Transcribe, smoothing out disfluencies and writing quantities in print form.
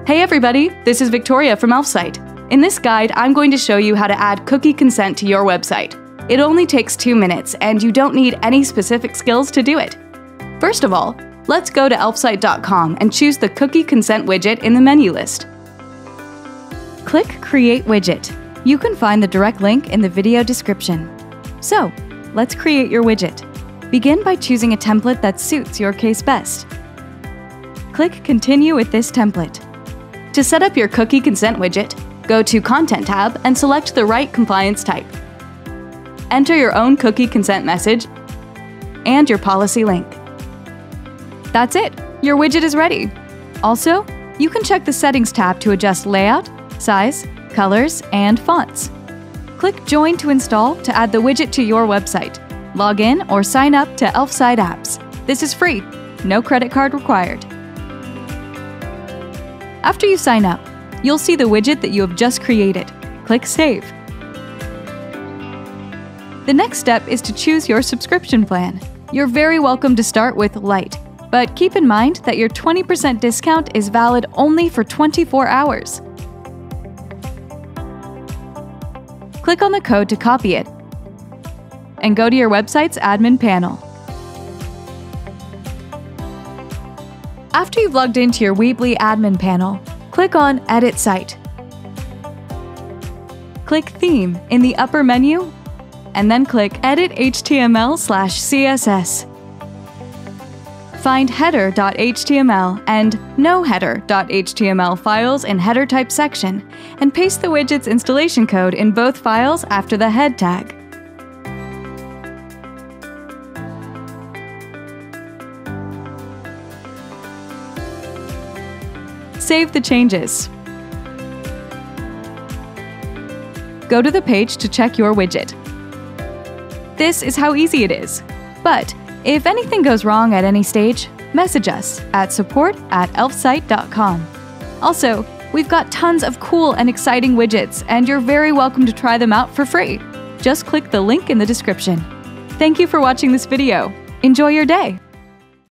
Hey everybody, this is Victoria from Elfsight. In this guide, I'm going to show you how to add cookie consent to your website. It only takes 2 minutes, and you don't need any specific skills to do it. First of all, let's go to elfsight.com and choose the cookie consent widget in the menu list. Click Create Widget. You can find the direct link in the video description. So, let's create your widget. Begin by choosing a template that suits your case best. Click Continue with this template. To set up your cookie consent widget, go to Content tab and select the right compliance type. Enter your own cookie consent message and your policy link. That's it! Your widget is ready! Also, you can check the Settings tab to adjust layout, size, colors, and fonts. Click Join to install to add the widget to your website. Log in or sign up to Elfsight apps. This is free, no credit card required. After you sign up, you'll see the widget that you have just created. Click Save. The next step is to choose your subscription plan. You're very welcome to start with Lite, but keep in mind that your 20% discount is valid only for 24 hours. Click on the code to copy it, and go to your website's admin panel. After you've logged into your Weebly admin panel, click on Edit Site. Click Theme in the upper menu, and then click Edit HTML/CSS. Find header.html and noheader.html files in header type section, and paste the widget's installation code in both files after the head tag. Save the changes. Go to the page to check your widget. This is how easy it is. But if anything goes wrong at any stage, message us at support@elfsight.com. Also, we've got tons of cool and exciting widgets, and you're very welcome to try them out for free. Just click the link in the description. Thank you for watching this video. Enjoy your day!